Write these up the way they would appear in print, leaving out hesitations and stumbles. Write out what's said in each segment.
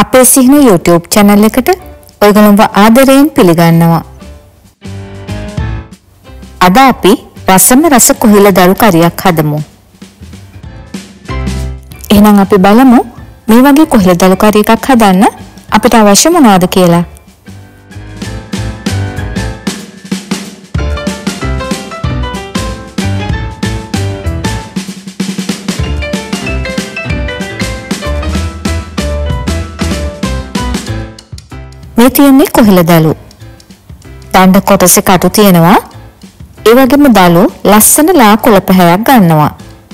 අපේ සිහින YouTube channel එකට ඔයගොල්ලන්ව ආදරයෙන් පිළිගන්නවා. අද අපි රසම රස කොහිල දරු කරියක් හදමු. එහෙනම් අපි බලමු මේ වගේ කොහිල දරු කරිය එකක් හදන්න අපිට අවශ්‍ය මොනවද කියලා. මේ තියෙන්නේ කොහිල දළු. දණ්ඩ කොටසේ කටු තියෙනවා. ඒ වගේම දළු ලස්සන ලා කොළ පැහැයක් ගන්නවා.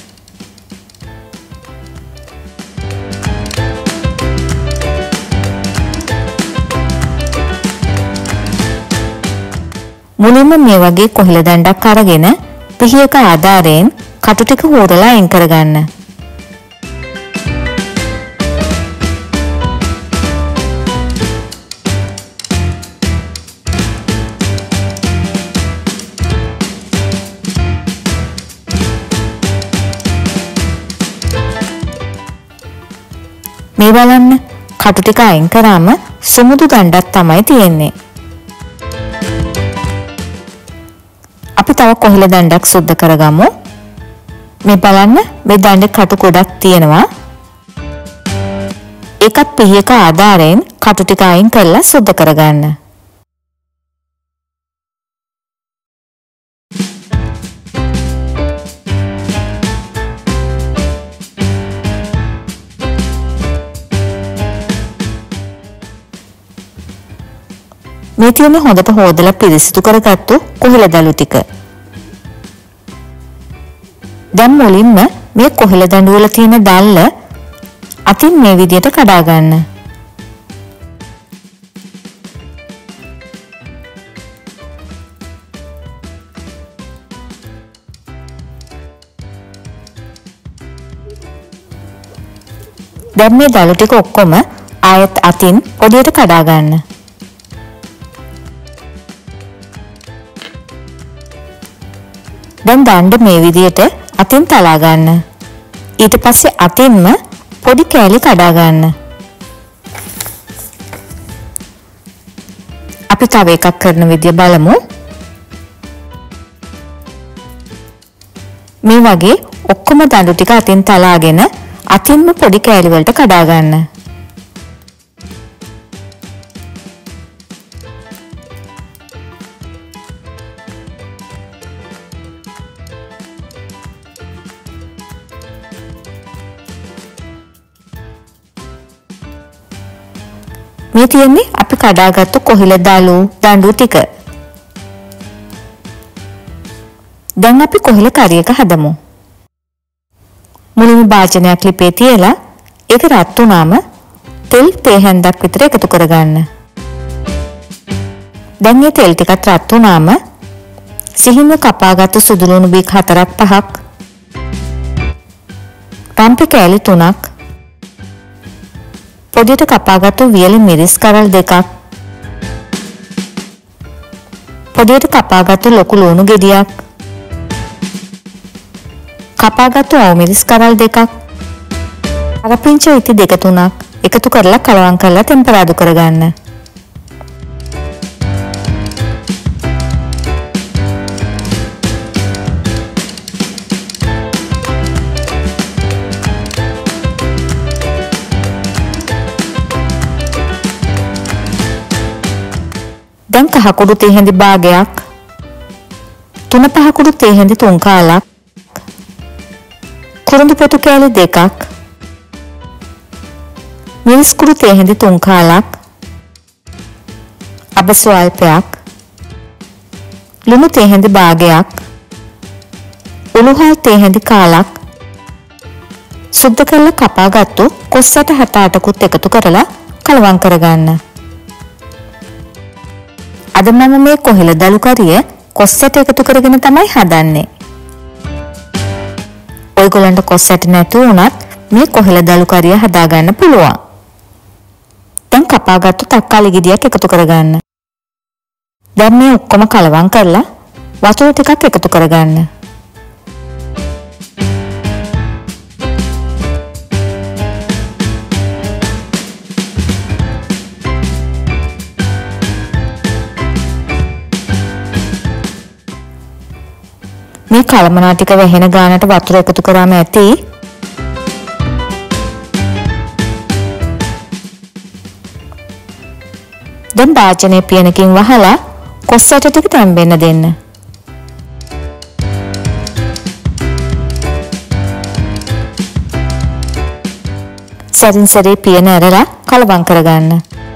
මුලින්ම මේ වගේ කොහිල දණ්ඩක් අරගෙන පිහියක ආධාරයෙන් කටු ටික හොරලා අයින් කරගන්න. මේ බලන්න කටු ටික අයින් කරාම සුමුදු දණ්ඩක් තමයි තියෙන්නේ. අපි තව කොහිල දණ්ඩක් සුද්ධ කරගමු. මේ බලන්න මේ දණ්ඩේ කටු ගොඩක් තියෙනවා. ඒකත් පිහියක ආධාරයෙන් කටු ටික අයින් කරලා සුද්ධ කරගන්න. මේ තියෙන හොඳට හොදලා පිරිසිදු කරගත්තු කොහිල දළු ටික. දැන් මුලින්ම මේ කොහිල දඬු වල තියෙන දැල්ල අතින් මේ විදිහට කඩා ගන්න. දැන් මේ දළු ටික ඔක්කොම ආයත් අතින් පොඩියට කඩා ගන්න. දැන් දණ්ඩ මේ විදිහට අතින් තලා ගන්න. ඊට පස්සේ අතින්ම පොඩි කෑලි කඩා ගන්න. අපි තව එකක් කරන විදිය බලමු. මේ වගේ ඔක්කොම දණ්ඩු ටික අතින් තලාගෙන අතින්ම පොඩි කෑලි වලට කඩා ගන්න. මේ තියෙන්නේ අපි කඩාගත්තු කොහිල දළු දඬු ටික. දැන් අපි කොහිල කරියක හදමු. මුලින්ම භාජනයක් ලිපේ තියලා ඒක රත් වුණාම තෙල් තේ හැන්දක් විතර එකතු කරගන්න. දැන් මේ තෙල් ටිකත් රත් වුණාම සිහින්ව කපාගත්තු සුදු ලුණු බීක් 4-5ක්, පම්පි කෑලි 3ක්, පොඩියට කපාගත්තු වියලි මිරිස් කරල් 2ක්, පොඩියට කපාගත්තු ලොකු ලුණු ගෙඩියක්, කපාගත්තු අවු මිරිස් කරල් 2ක්, අරපිංච විති 2-3ක් එකතු කරලා කලවම් කරලා ටෙම්පරාදු කරගන්න. දැන් කහකුඩු තේ හැඳි භාගයක්, 3 පහකුඩු තේ හැඳි 3 කාලක්, කුරුඳු පොතු කෑලි 2ක්, මිරිස් කුඩු තේ හැඳි 3 කාලක්, අබසු අල්පයක්, ලුණු තේ හැඳි භාගයක්, උණුහල් තේ හැඳි කාලක්, සුද්ධ කරලා කපාගත්තු කොස්සට 7-8කුත් එකතු කරලා කලවම් කරගන්න. අද මම මේ කොහිල දළු කරිය කොස්සට එකතු කරගෙන තමයි හදන්නේ. ඔයගොල්ලන්ට කොස්සට නැතු වුණත් මේ කොහිල දළු කරිය හදාගන්න පුළුවන්. දැන් කපාගත්තු තක්කාලි ගෙඩියක් එකතු කරගන්න. දැන් මේ ඔක්කොම කලවම් කරලා වතුර ටිකක් එකතු කරගන්න. මේ කලමනා ටික වැහෙන ගානට වතුර එකතු කරාම ඇති. දැන් භාජනයේ පියනකින් වහලා කොස් ඇට ටික තැම්බෙන්න දෙන්න. සරින් සරේ පියන ඇරලා කලවම් කරගන්න.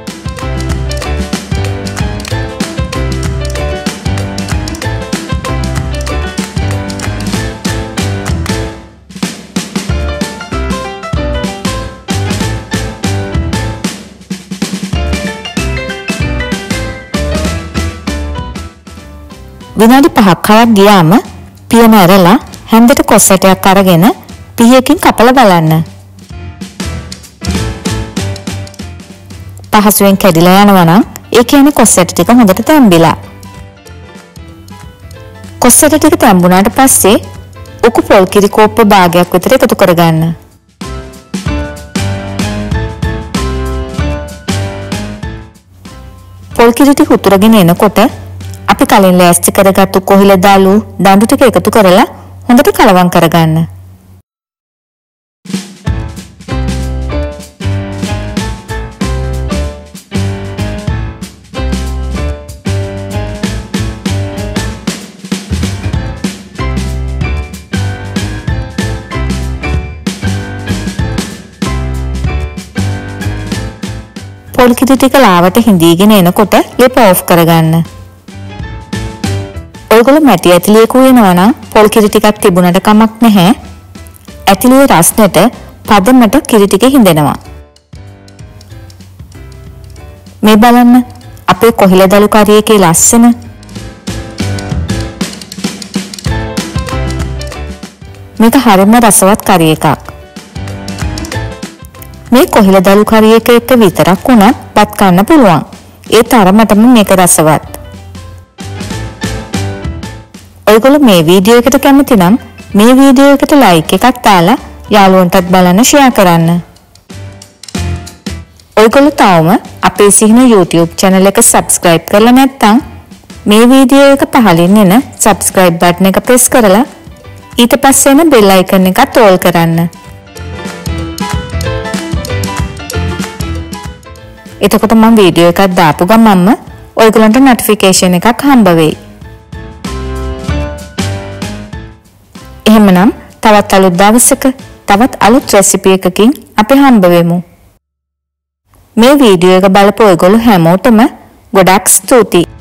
විනාඩි 5ක් හරක් ගියාම පියන ඇරලා හැන්දට කොස් ඇටයක් අරගෙන පිහියකින් කපලා බලන්න. පහසුවෙන් කැඩිලා යනවා නම් ඒ කියන්නේ කොස් ඇට ටික හොඳට තැම්බිලා. කොස් ඇට ටික තැම්බුණාට පස්සේ උකු පොල් කිරි කෝප්ප භාගයක් විතර එකතු කරගන්න. පොල් කිරි ටික උතුරගෙන එනකොට අපි කලින් ලෑස්ති කරගත්තු කොහිල දාලු දඬු ටික එකතු කරලා හොඳට කලවම් කරගන්න. පොල් කිරි ටික ලාවට හිඳීගෙන එනකොට ලෙප ඔෆ් කරගන්න. ඔයගොල්ලෝ මැටි ඇතිලියක උයනවා නම් පොල් කිරි ටිකක් තිබුණට කමක් නැහැ. ඇතිලියේ රස්නෙට පදමට කිරි ටික හිඳෙනවා. මේ බලන්න අපේ කොහිල දළු කරියකේ ලස්සන. මේක හරිම රසවත් කරි එකක්. මේ කොහිල දළු කරි එක විතරක් වුණත් පත් ගන්න පුළුවන්. ඒ තරමටම මේක රසවත්. ඔයගොල්ලෝ මේ වීඩියෝ එකට කැමති නම් මේ වීඩියෝ එකට ලයික් එකක් දාලා යාළුවන්ටත් බලන්න ෂෙයා කරන්න. ඔයගොල්ලෝ තාම අපේ සිහින YouTube channel එක subscribe කරලා නැත්නම් මේ වීඩියෝ එක පහළින් එන subscribe button එක press කරලා ඊට පස්සේ එන bell icon එකත් all කරන්න. එතකොට මම වීඩියෝ එකක් දාපු ගමන්ම ඔයගොල්ලන්ට notification එකක් හම්බ වෙයි. එහෙමනම් තවත් අලුත් දවසක තවත් අලුත් රෙසිපි එකකින් අපි හම්බ වෙමු. මේ වීඩියෝ එක බලපු ඔයගොල්ලෝ හැමෝටම ගොඩාක් ස්තුතියි.